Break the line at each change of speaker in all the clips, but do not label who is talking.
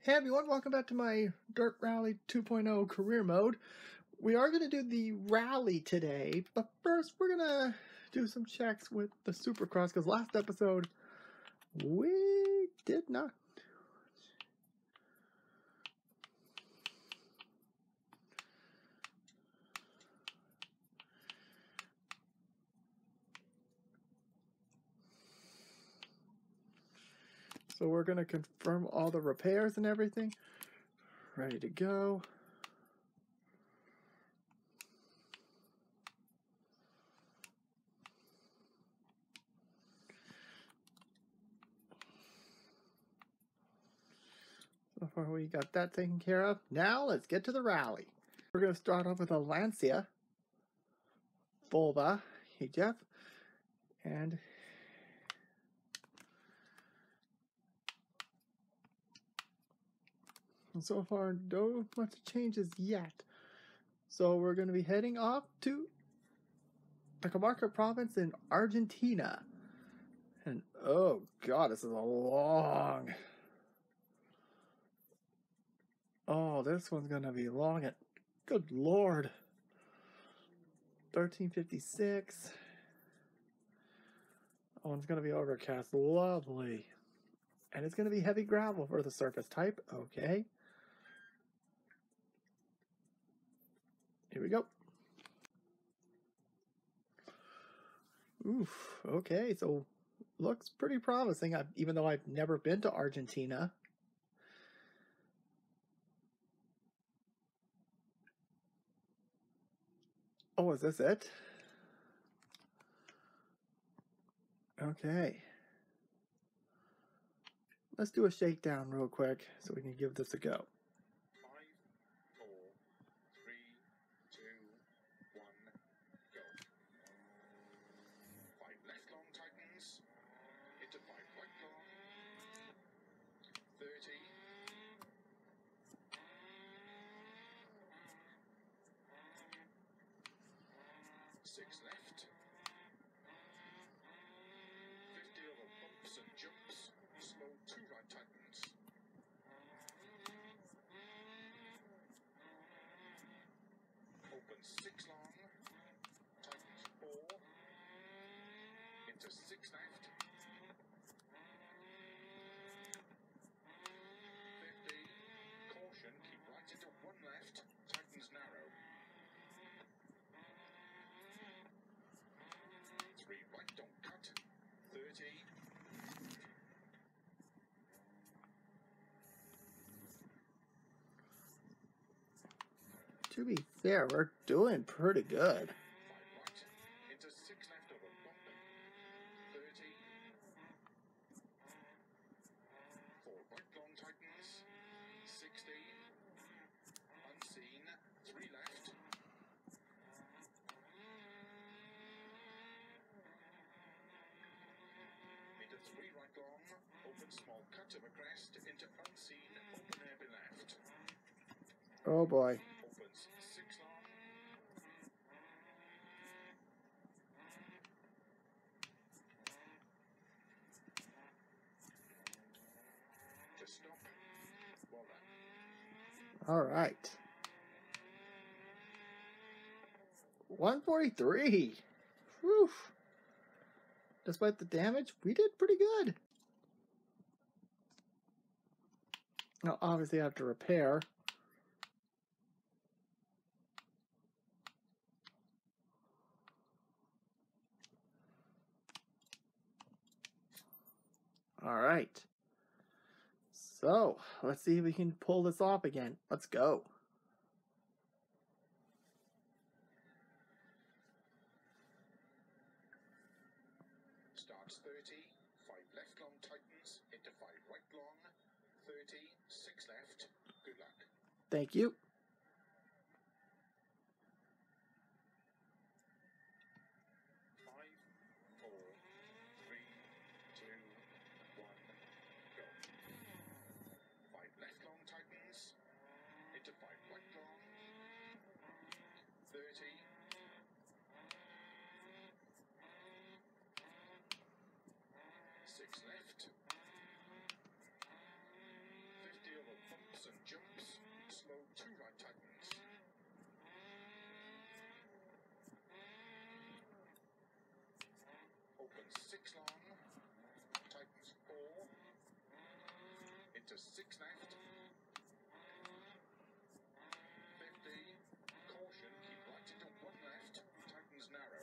Hey everyone, welcome back to my Dirt Rally 2.0 career mode. We are going to do the rally today, but first we're going to do some checks with the Supercross because last episode we did not. So we're going to confirm all the repairs and everything. Ready to go. So far we got that taken care of. Now let's get to the rally. We're going to start off with a Lancia, Volva, hey Jeff, and so far no much changes yet. So we're going to be heading off to the Camargue province in Argentina. And oh god, this is a long. Oh, this one's going to be long. And good lord. 1356. Oh, it's going to be overcast. Lovely. And it's going to be heavy gravel for the surface type. Okay. Here we go. Oof. Okay, so looks pretty promising, even though I've never been to Argentina. Oh, is this it? Okay. Let's do a shakedown real quick so we can give this a go.
5, 4, 3, 2, 1, go. 5 left long tightens, into 5 right long, 30, 6 left, 50 over bumps and jumps, slow 2 right tightens, open 6 long, tightens 4, into 6 left, 50, caution, keep right into 1 left, tightens narrow, 3 right, don't cut, 30,
To be fair, we're doing pretty good.
5 right, into 6 left over bump, 30, 4 right long tightens, 60, unseen, 3 left, into 3 right long, open small cut of a crest, into unseen, open heavy left,
Oh boy.
opens 6 long, to stop, well done.
All right. 143. Whew. Despite the damage, we did pretty good. Now, obviously, I have to repair. All right. So, let's see if we can pull this off again. Let's go.
Starts 30, 5 left long tightens, into 5 right long, 30, 6 left, good luck.
Thank you.
5, 4, 3, 2, 1, go. 5 left long tightens, into 5 right long, 30, 6 left, 50 over bump 6 left. 50. Caution, keep right into 1 left. Tightens narrow.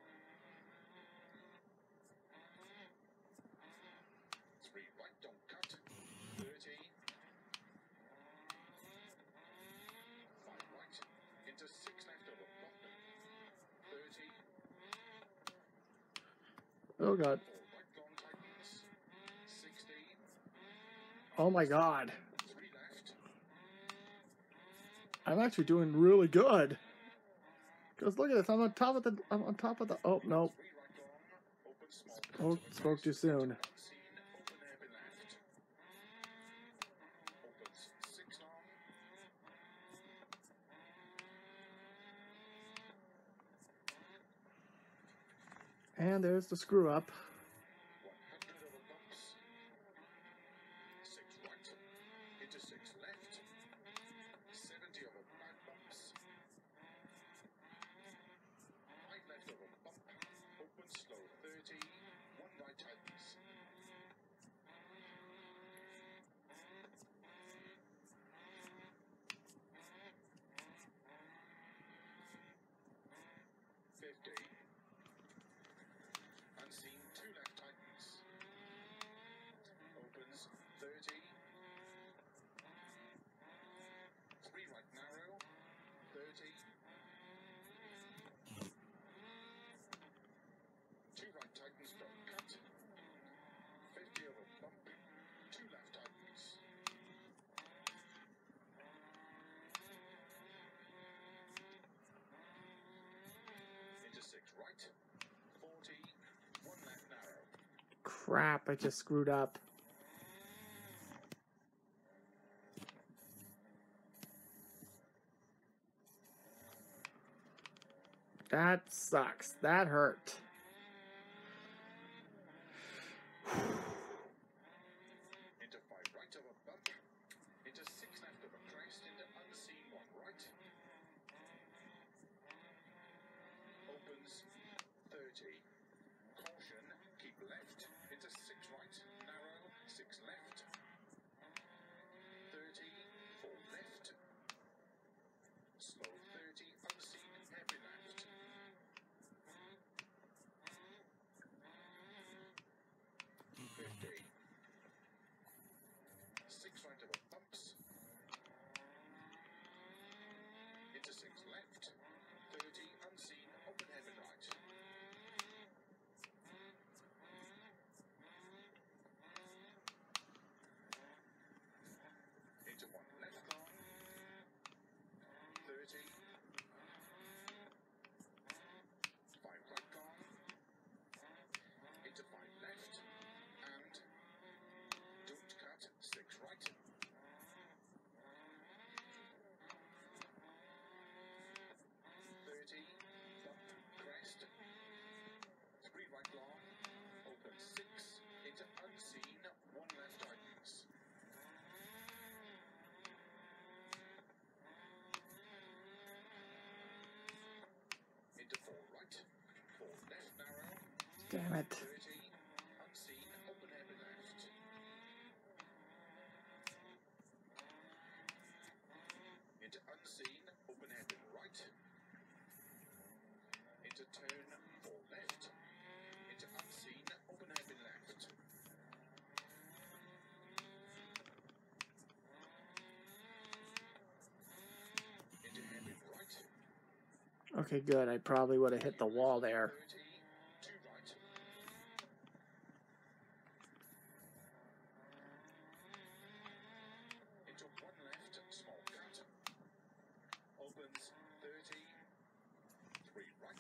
3 right, don't cut. 30. 5 right. Into 6 left over bump. 30.
Oh god.
4 right long tightens. 60.
Oh my god.
3 left.
I'm actually doing really good. Because look at this, I'm on top of the oh no.
3 right long. Open small cut.
Oh, spoke too soon.
Unseen. Open hairpin left. Opens 6 long.
And there's the screw up.
100 over bumps. 6 right. Into 6 left. 70 over bad bumps. 5 left over bump. Open slow 30. 1 right tightens. 50. Unseen 2 left tightens. Opens 30. 3 right narrow. 30. 2 right tightens, don't cut. 50 over bump. 2 left tightens. Into 6 right. 40. 1 left narrow.
Crap, I just screwed up. That sucks. That hurt.
Into 5 right over bump. Into 6 left over crest. Into unseen 1 right. Opens 30. Caution, keep left. Into 6 right. Narrow. 6 left. 30. 4 left. Slow 30. Unseen. Hairpin left. 50. 6 right over bumps. Into 6 left. 30. Unseen. Open hairpin right. Into 1 left long. 30. 5 right long. Into 5 left. And don't cut. 6 right. 30. Bump. Crest. 3 right long. Open 6. Into unseen. 1 left tightens. Into 4 right. 4 left narrow.
Damn it.
30. Unseen. Open hairpin left. Into unseen. Open hairpin right. Into turn 4 left. Into unseen. Open hairpin left. Into hairpin right.
Okay, good. I probably would have hit the wall there.
30. 2 right. Into 1 left. Small cut. Opens 30. 3 right.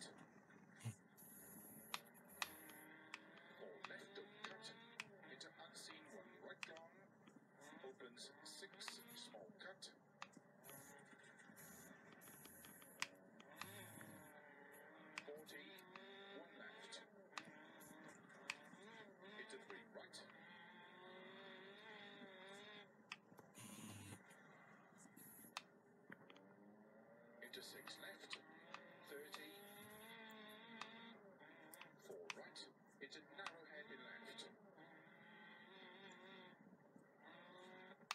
4 left. Don't cut. Into unseen 1 right long. Opens 6. Small cut. 40. 1 left. Into 3 right. Into 6 left. 30. 4 right. Into narrow hairpin left.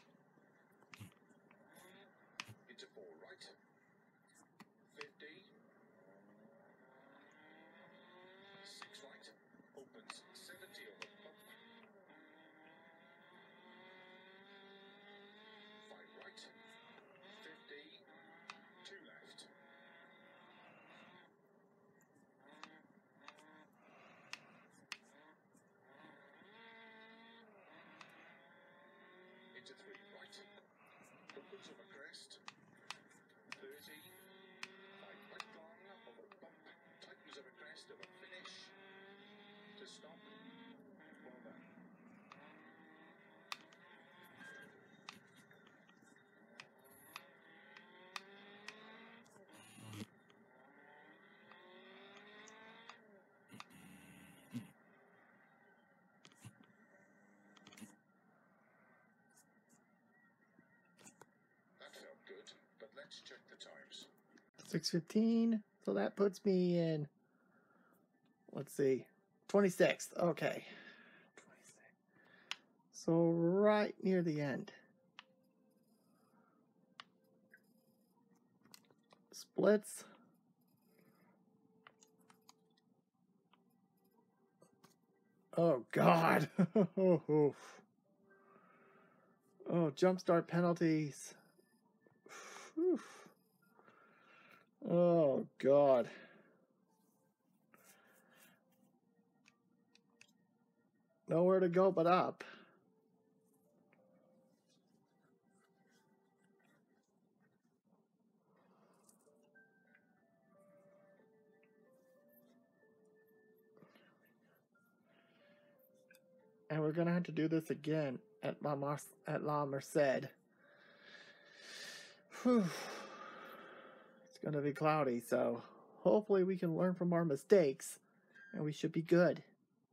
Let's check the times.
6:15. So that puts me in, let's see, 26th. Okay. 26. So right near the end. Splits. Oh, God. Oh, jumpstart penalties. Whew. Oh, God. Nowhere to go but up. And we're going to have to do this again at La Merced. Whew. It's going to be cloudy, so hopefully we can learn from our mistakes, and we should be good.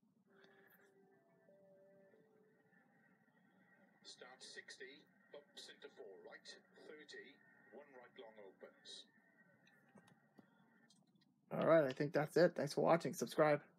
Start 60, bumps into 4 right, 30, 1 right long opens.
All right, I think that's it. Thanks for watching. Subscribe.